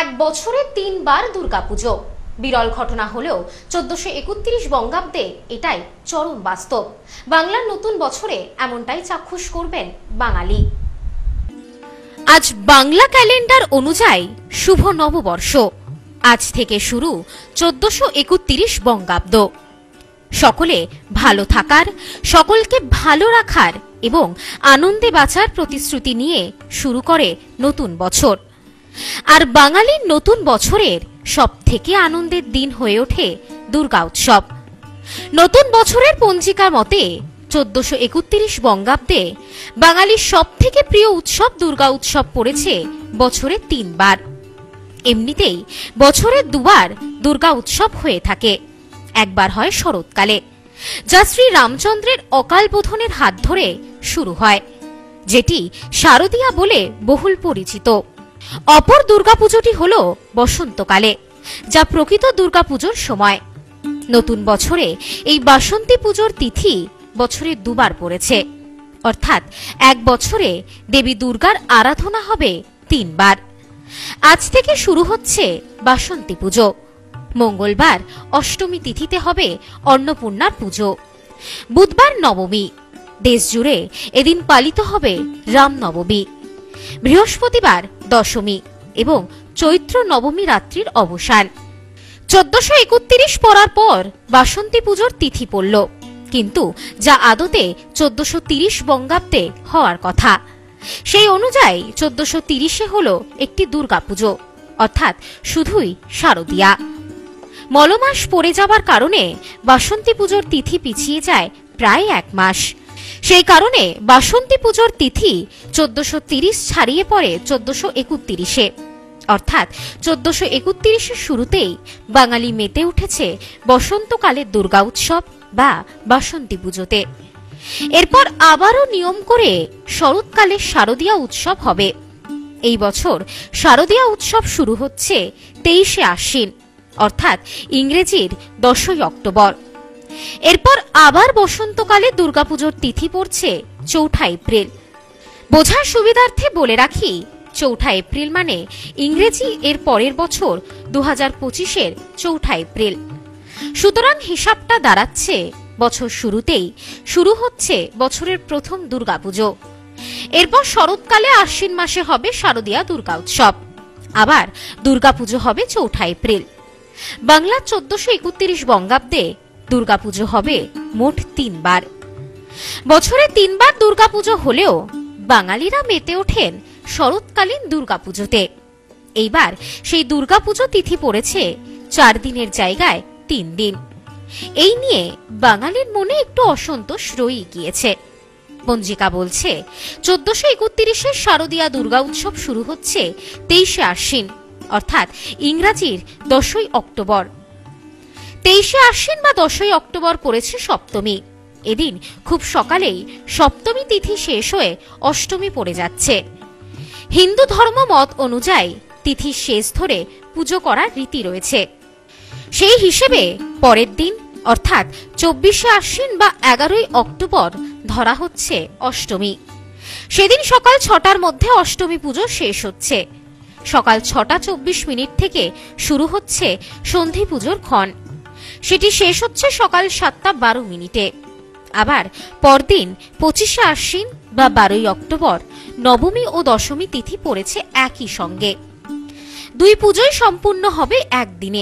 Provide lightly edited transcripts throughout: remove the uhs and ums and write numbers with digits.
এক বছরে 3 বার দুর্গাপুজো। বিরল ঘটনা হলেও 1431 বঙ্গাব্দে এটাই চরম বাস্তব। বাংলার নতুন বছরে এমনটাই চাক্ষুষ করবেন বাঙালি। আজ বাংলা ক্যালেন্ডার অনুযায়ী শুভ নববর্ষ। আজ থেকে শুরু 1431 বঙ্গাব্দ। সকলে ভালো থাকার, সকলকে ভালো রাখার এবং আনন্দে বাঁচার প্রতিশ্রুতি নিয়ে শুরু করে নতুন বছর। আর বাঙালির নতুন বছরের সবথেকে আনন্দের দিন হয়ে ওঠে দুর্গা উৎসব। নতুন বছরের পঞ্জিকা মতে 1431 বঙ্গাব্দে বাঙালির সবথেকে প্রিয় উৎসব দুর্গা উৎসব পড়েছে বছরে 3 বার। এমনিতেই বছরে 2 বার দুর্গা উৎসব হয়ে থাকে। একবার হয় শরৎকালে, যা শ্রী রামচন্দ্রের অকাল বোধনের হাত ধরে শুরু হয়, যেটি শারদীয়া বলে বহুল পরিচিত। অপর দুর্গাপুজোটি হল বসন্তকালে, যা প্রকৃত দুর্গাপুজোর সময়। নতুন বছরে এই বাসন্তী পুজোর তিথি বছরে 2 বার পড়েছে, অর্থাৎ এক বছরে দেবী দুর্গার আরাধনা হবে 3 বার। আজ থেকে শুরু হচ্ছে বাসন্তী পুজো। মঙ্গলবার অষ্টমী তিথিতে হবে অন্নপূর্ণার পুজো। বুধবার নবমী। দেশ জুড়ে এদিন পালিত হবে রামনবমী। বৃহস্পতিবার দশমী এবং চৈত্র নবমী রাত্রির অবসান। 1431 পড়ার পর বাসন্তী পুজোর তিথি পড়ল, কিন্তু যা আদতে 1430 বঙ্গাব্দে হওয়ার কথা। সেই অনুযায়ী 1430-এ হল একটি দুর্গাপুজো, অর্থাৎ শুধুই শারদীয়া। মলমাস পড়ে যাবার কারণে বাসন্তী পুজোর তিথি পিছিয়ে যায় প্রায় 1 মাস। সেই কারণে বাসন্তী পুজোর তিথি 1430 ছাড়িয়ে পড়ে 1431-এ, অর্থাৎ 1431-এর শুরুতেই বাঙালি মেতে উঠেছে বসন্তকালের দুর্গা উৎসব বা বাসন্তী পুজোতে। এরপর আবারও নিয়ম করে শরৎকালে শারদীয়া উৎসব হবে। এই বছর শারদীয়া উৎসব শুরু হচ্ছে 23শে আশ্বিন, অর্থাৎ ইংরেজির 10ই অক্টোবর। এরপর আবার বসন্তকালে দুর্গাপুজোর তিথি পড়ছে 4 এপ্রিল। বোঝার সুবিধার্থে বলে রাখি, 4 এপ্রিল মানে ইংরেজি এর পরের বছর 2025-এর 4 এপ্রিল। সুতরাং হিসাবটা দাঁড়াচ্ছে বছর শুরুতেই শুরু হচ্ছে বছরের প্রথম দুর্গাপুজো। এরপর শরৎকালে আশ্বিন মাসে হবে শারদীয়া দুর্গা উৎসব। আবার দুর্গাপুজো হবে 4 এপ্রিল। বাংলার 1431 বঙ্গাব্দে দুর্গাপুজো হবে মোট 3 বার। বছরে 3 বার দুর্গাপুজো হলেও বাঙালিরা মেতে ওঠেন শরৎকালীন দুর্গাপুজোতে। এইবার সেই দুর্গাপুজো তিথি পড়েছে 4 দিনের জায়গায় 3 দিন। এই নিয়ে বাঙালির মনে একটু অসন্তোষ রয়ে গিয়েছে। পঞ্জিকা বলছে 1431-এর শারদীয়া দুর্গা উৎসব শুরু হচ্ছে 23শে আশ্বিন, অর্থাৎ ইংরাজির 10ই অক্টোবর। 23শে আশ্বিন বা 10ই অক্টোবর পড়েছে সপ্তমী। এদিন খুব সকালেই সপ্তমী তিথি শেষ হয়ে অষ্টমী পড়ে যাচ্ছে। হিন্দু ধর্ম মত অনুযায়ী তিথির শেষ ধরে পুজো করার রীতি রয়েছে। সেই হিসেবে পরের দিন অর্থাৎ 24শে আশ্বিন বা 11ই অক্টোবর ধরা হচ্ছে অষ্টমী। সেদিন সকাল 6টার মধ্যে অষ্টমী পুজো শেষ হচ্ছে। সকাল 6:24 থেকে শুরু হচ্ছে সন্ধি পুজোর ক্ষণ। সেটি শেষ হচ্ছে সকাল 7:12। আবার পরদিন 25শে আশ্বিন বা 12ই অক্টোবর নবমী ও দশমী তিথি পড়েছে একই সঙ্গে। 2 পুজোই সম্পূর্ণ হবে একদিনে।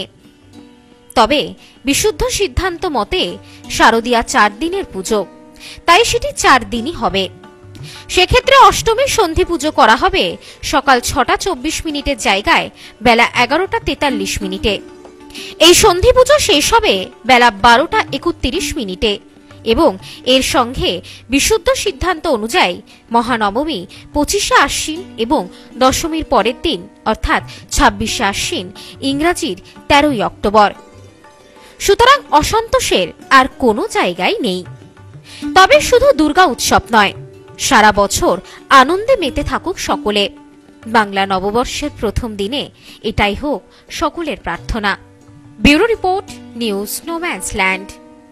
তবে বিশুদ্ধ সিদ্ধান্ত মতে শারদীয়া 4 দিনের পুজো, তাই সেটি 4 দিনই হবে। সেক্ষেত্রে অষ্টমীর সন্ধি পুজো করা হবে সকাল 6:24 জায়গায় বেলা 11:43। এই সন্ধি পুজো শেষ হবে বেলা 12:31 এবং এর সঙ্গে বিশুদ্ধ সিদ্ধান্ত অনুযায়ী মহানবমী 25শে আশ্বিন এবং দশমীর পরের দিন অর্থাৎ 26শে আশ্বিন ইংরাজির 13ই অক্টোবর। সুতরাং অসন্তোষের আর কোনো জায়গায় নেই। তবে শুধু দুর্গা উৎসব নয়, সারা বছর আনন্দে মেতে থাকুক সকলে। বাংলা নববর্ষের প্রথম দিনে এটাই হোক সকলের প্রার্থনা। Bureau report, news no man's land.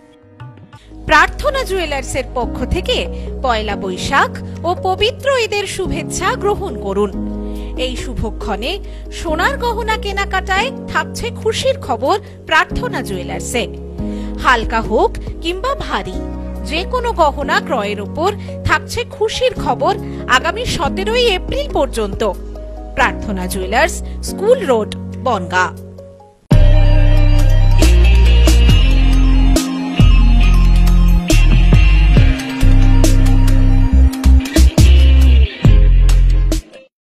প্রার্থনা জুয়েলার্সের পক্ষ থেকে পয়লা বৈশাখ ও পবিত্র ঈদের শুভেচ্ছা গ্রহণ করুন। এই শুভক্ষণে সোনার গহনা কেনাকাটায় থাকছে খুশির খবর প্রার্থনা জুয়েলার্সে। হালকা হোক কিংবা ভারী, যে কোনো গহনা ক্রয়ের উপর থাকছে খুশির খবর আগামী 17 এপ্রিল পর্যন্ত। প্রার্থনা জুয়েলার্স, স্কুল রোড, বনগাঁ।